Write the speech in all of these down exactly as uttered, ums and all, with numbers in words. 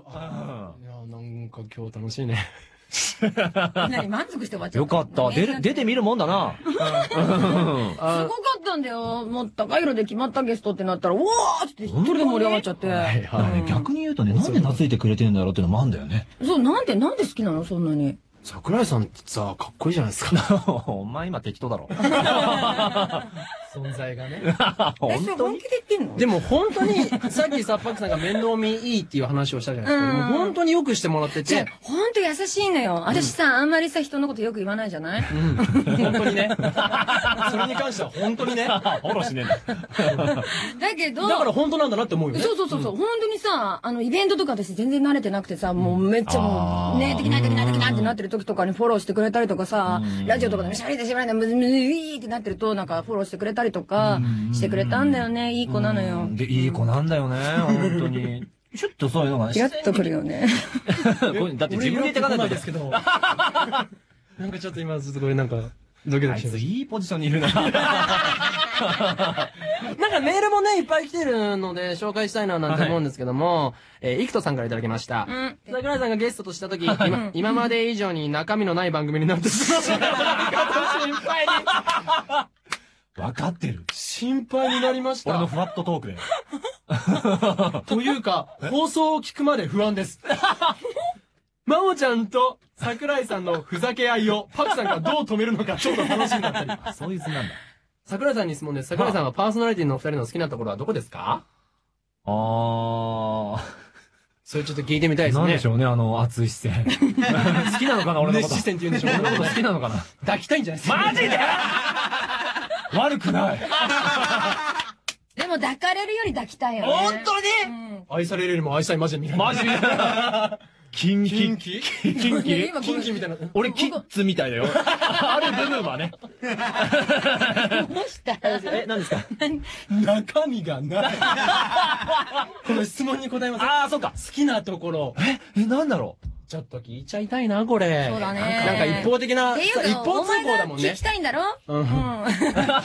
いや、なんか今日楽しいね。 何満足して終わっちゃった。 よかった。出る、出てみるもんだな。 すごかったんだよ。もう高弘で決まったゲストってなったら、おーって一人で盛り上がっちゃって。 逆に言うとね、なんで懐いてくれてるんだろうってのもあんだよね。 そう、なんで、なんで好きなのそんなに。 桜井さんってさ、かっこいいじゃないですか。 お前今適当だろ。 存在がね。 本当に本気で言ってんの？ でも本当に、さっきさ、パックさんが面倒見いいっていう話をしたじゃないですか。もう本当によくしてもらってて。 本当優しいのよ。私さ、あんまりさ、人のことよく言わないじゃない？ うん。本当にね。それに関しては本当にね。フォローしねえんだ。 だけど。 だから本当なんだなって思うよね。 そうそうそうそう。本当にさ、あの、イベントとか私全然慣れてなくてさ、もうめっちゃもう、ね、できないできないできないってなってる時とかにフォローしてくれたりとかさ、ラジオとかでもしゃべりでしゃべりで、むずむずいってなってると、なんかフォローしてくれたりとか、してくれたんだよね。いい子なのよ。 で、いい子なんだよね。本当に。ちょっとそういうのが。 イラッとくるよね。 だって自分で言ってかないとですけど。なんかちょっと今ずっとこれなんか、ドキドキしてる。 いいポジションにいるな。 なんかメールもね、いっぱい来てるので紹介したいななんて思うんですけども、えー、イクトさんからいただきました。桜井さんがゲストとしたとき、今、今まで以上に中身のない番組になってしまった心配に。 わかってる。 心配になりました。 俺のフラットトークで。 というか、放送を聞くまで不安です。真央ちゃんと桜井さんのふざけ合いをパクさんがどう止めるのかちょっと楽しみだったり。 そういう図なんだ。 桜井さんに質問です。桜井さんはパーソナリティのお二人の好きなところはどこですか？ あー。 それちょっと聞いてみたいですね。 なんでしょうね、あの、熱い視線。好きなのかな、俺のこと。 熱視線って言うんでしょう。 俺のこと好きなのかな。 抱きたいんじゃないですか。 マジで悪くない。 でも抱かれるより抱きたいよね。 本当に、うん、愛されるよりも愛したいマジで見ない。 マジでキンキキンキキンキキンキみたいな。 俺キッズみたいだよ。ある部分はね。 どうした？ え、何ですか？ 中身がない。この質問に答えます。 ああ、そうか。 好きなところ。 え、え、なんだろう。 ちょっと聞いちゃいたいな、これ。 そうだね。 なんか一方的な、 っていうか一方通行だもんね。 聞きたいんだろ？ うん。ほんと好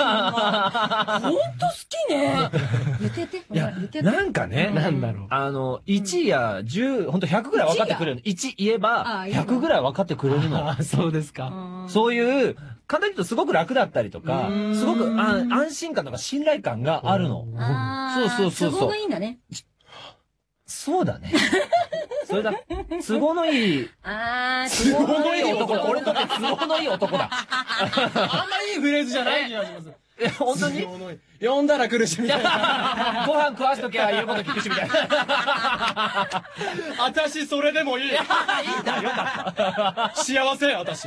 きね。 言ってて。 いや、なんかね、 なんだろう。 あの、いちやじゅう、ほんとひゃくぐらい分かってくれる。いち言えば、ひゃくぐらい分かってくれるの。 あ、そうですか。 そういう、簡単に言うとすごく楽だったりとか、すごく安心感とか信頼感があるの。そうそうそうそう。 都合がいいんだね。 そうだね。それだ。都合のいい。 あー、都合のいい男だ。俺にとって都合のいい男だ。 あんまいいフレーズじゃない気がします。 え、本当に呼んだら来るしみたいな。 ご飯食わしときゃ言うこと聞くしみたいな。 私それでもいい。いいんだ、よかった。幸せ、私。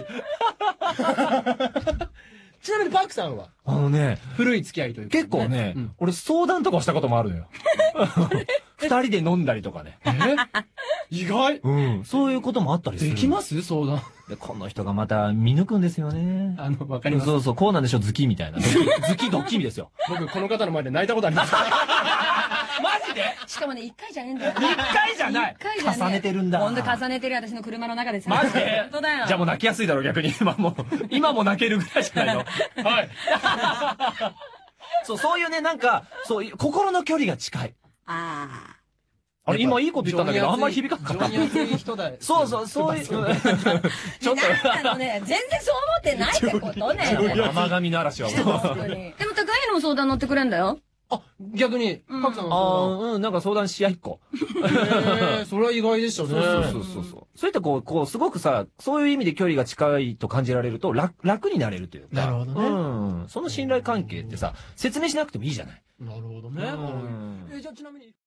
ちなみにパクさんはあのね、 古い付き合いというか。 結構ね、俺相談とかしたこともあるのよ。二人で飲んだりとかね。 え意外。 うん。そういうこともあったりする。 できます相談。 で、この人がまた見抜くんですよね。 あの、わかります。 そうそう、こうなんでしょ、ズキみたいな。ズキドッキリですよ。 僕、この方の前で泣いたことあります。 マジでしかもね、一回じゃねえんだよ。 一回じゃない。 一回じゃねえ。 重ねてるんだ。 ほんと重ねてる私の車の中でさ。 マジで本当だよ。 じゃあもう泣きやすいだろ、逆に。今もう、今も泣けるぐらいじゃないの。 はい。 そう、そういうね、なんか、そう、心の距離が近い。 ああ。 あれ、今いいこと言ったんだけど、あんまり響かなかった。そうそう、そういう。ちょっと。なんなのね、全然そう思ってないってことね。 甘神の嵐は。 でも高いのも相談乗ってくれんだよ。 あ、逆に、パクさんああ、うん、なんか相談し合いっこ。 へえ、それは意外でしたね。 そうそうそうそう。そういったこう、こう、すごくさ、そういう意味で距離が近いと感じられると、楽、楽になれるというか。 なるほどね。 うん。その信頼関係ってさ、説明しなくてもいいじゃない。 なるほどね。え、じゃあちなみに。